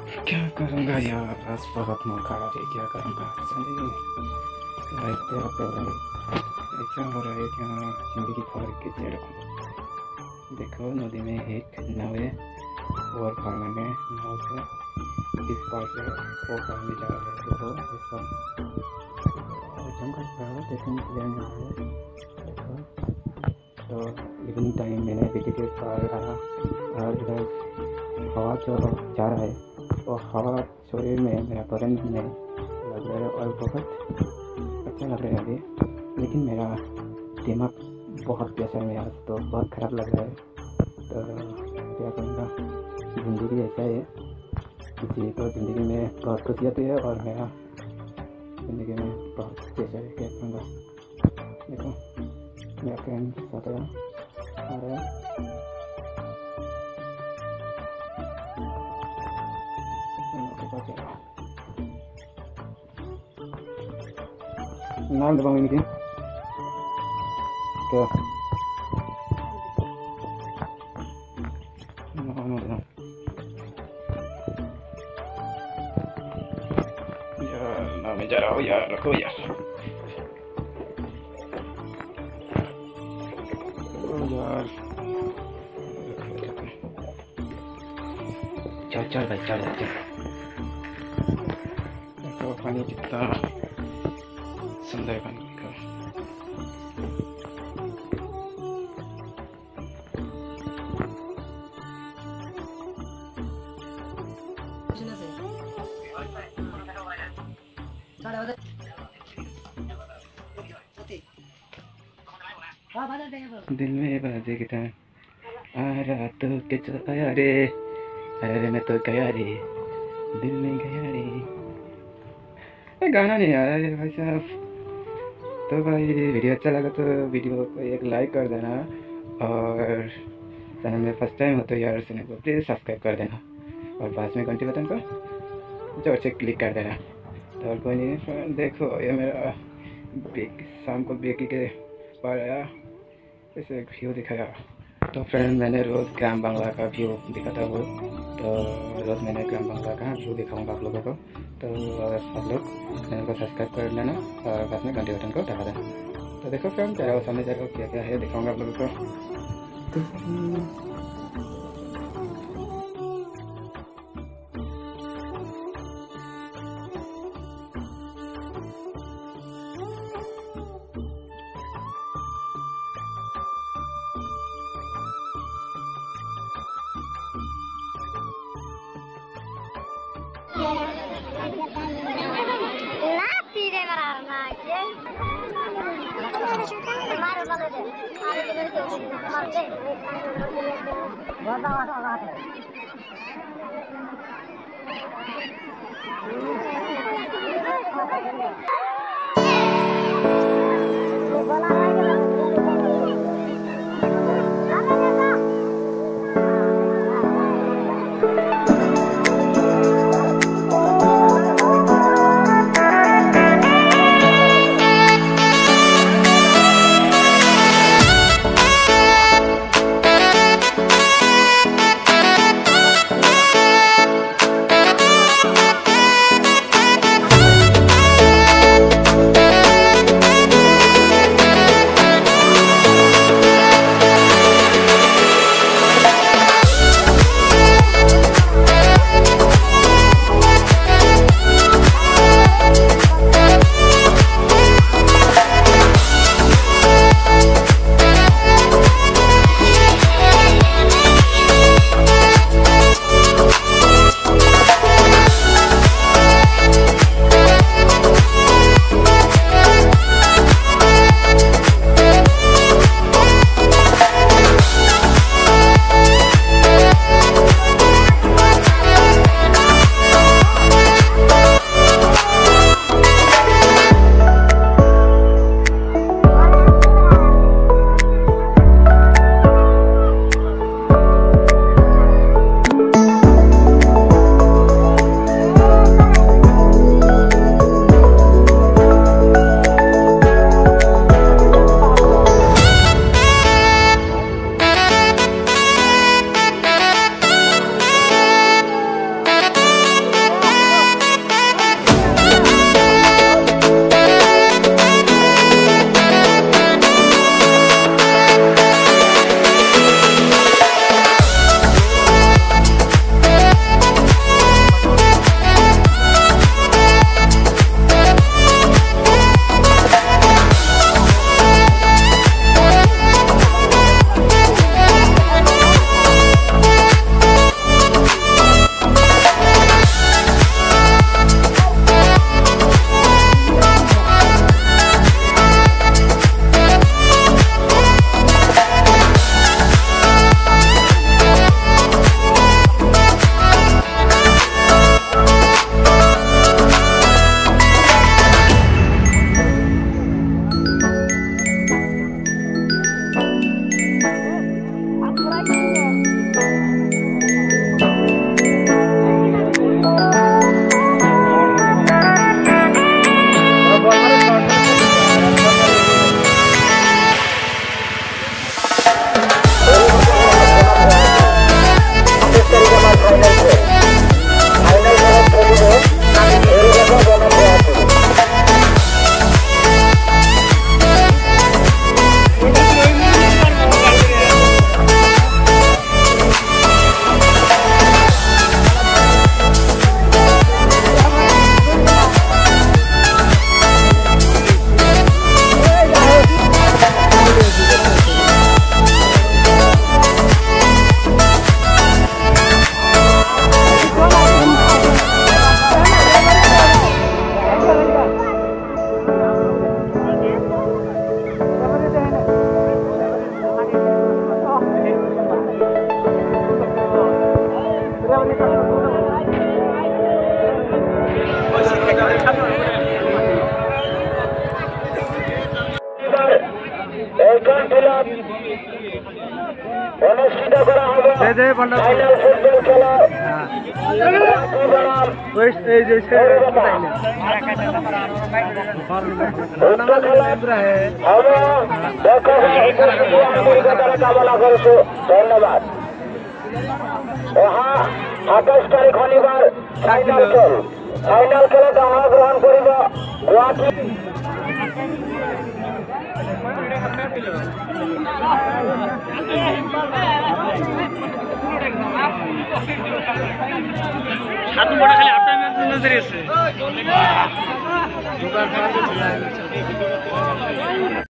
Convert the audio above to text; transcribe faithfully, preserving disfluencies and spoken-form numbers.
क्या करूँगा यार, आज बहुत मन खराब है। क्या करूँगा, चलिए लाइफ पे ऐसा हो रहा है क्या, जिंदगी भर कैसे रखूँ। देखो नदी में एक नाव है और खाने में नाव से इस पार से वो पार में जा रहा है। देखो इस पार जंगल का देखने के लिए मिला है। देखो तो इवनिंग टाइम मैंने बिजली के पार आया और इधर हवा जो जा रहा है और हवा शरीर में मेरा बदन में लग रहा है और बहुत अच्छा लग रहा है अभी। लेकिन मेरा दिमाग बहुत प्रेशर में आज तो बहुत ख़राब लग रहा है। तो क्या करूँगा, ज़िंदगी ऐसा है, किसी को ज़िंदगी में बहुत खुशी आती है और मेरा ज़िंदगी में बहुत प्रेशर है। क्या करूँगा, देखो मेरा फ्रेंड साथ आ रहा है। नाम दबाऊंगी लेकिन क्या नाम दबाऊं यार, नाम में जा रहा हूँ यार, रखो यार यार, चल चल भाई चल चल। देखो पानी कितना सुंदर पानी का। दिल में बाजे गिटार आ रहा तो के आया रे, अरे मैं तो गया रे, दिल में गया रे। गाना नहीं आ रहा है भाई साहब। तो भाई वीडियो अच्छा लगा तो वीडियो को एक लाइक कर देना और चैनल में फर्स्ट टाइम हो तो यार चैनल को प्लीज़ सब्सक्राइब कर देना और पास में घंटी बटन को जोर से क्लिक कर देना। तो और कोई नहीं फ्रेंड, देखो ये मेरा बेक शाम को बेकी के पार आया, ऐसे एक व्यू दिखाया। तो फ्रेंड मैंने रोज़ ग्राम बांग्ला का व्यू दिखाता वो, तो रोज़ मैंने ग्राम बांग्ला का व्यू दिखाऊंगा आप लोगों को। तो सब लोग चैनल को सब्सक्राइब कर लेना और पास में घंटे बटन को दबा देना। तो देखो फ्रेंड जा रहा हूँ सामने, जा रहा हूँ क्या क्या है दिखाऊंगा आप लोगों को। ना पीरे मराना के मारो वाले दे आरे के मेरे को मार दे वादा वादा वादा দে বলটা ফাইনাল ফুটবল খেলা ওই এই যে সে উক্ত খেলা হবে দেখো তারা কামনা করছো ধন্যবাদ ও হ্যাঁ আঠাশ তারিখ শনিবার ফাইনাল খেল ফাইনাল খেলাতে অংশগ্রহণ করিব গুয়াহাটী সাত বড় খালি আটটা ম্যাচ নজরে আছে